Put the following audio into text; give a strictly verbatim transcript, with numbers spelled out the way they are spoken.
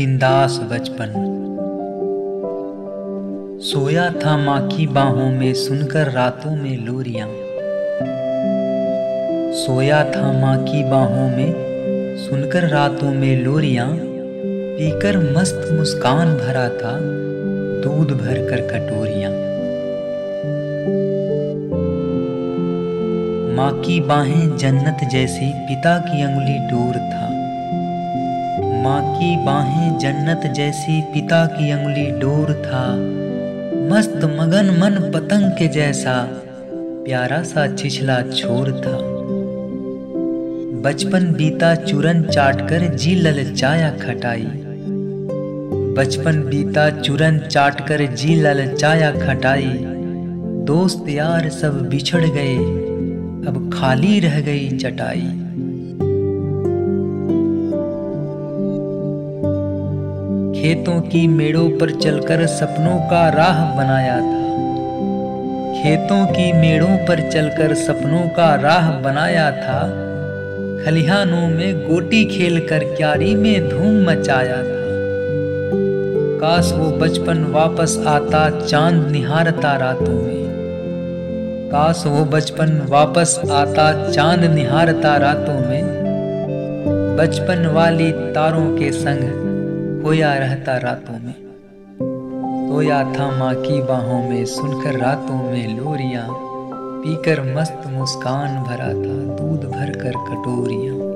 बिंदास बचपन। सोया था माँ की बाहों में सुनकर रातों में लोरियां। सोया था माँ की बाहों में सुनकर रातों में लोरियां। पीकर मस्त मुस्कान भरा था दूध भर कर कटोरियां। माँ की बाहें जन्नत जैसी, पिता की अंगुली डोर था। माँ की बाहें जन्नत जैसी, पिता की अंगुली डोर था। मस्त मगन मन पतंग के जैसा, प्यारा सा छिछला छोर था। बचपन बीता चूरन चाट कर जी ललचाया खटाई। बचपन बीता चूरन चाट कर जी ललचाया खटाई। दोस्त यार सब बिछड़ गए, अब खाली रह गई चटाई। खेतों की मेड़ों पर चलकर सपनों का राह बनाया था। खेतों की मेड़ों पर चलकर सपनों का राह बनाया था। खलिहानों में गोटी खेलकर क्यारी में धूम मचाया था। काश वो बचपन वापस आता चांद निहारता रातों में। काश वो बचपन वापस आता चांद निहारता रातों में। बचपन वाली तारों के संग खोया रहता रातों में। सोया था माँ की बाहों में सुनकर रातों में लोरियां। पीकर मस्त मुस्कान भरा था दूध भर कर कटोरियां।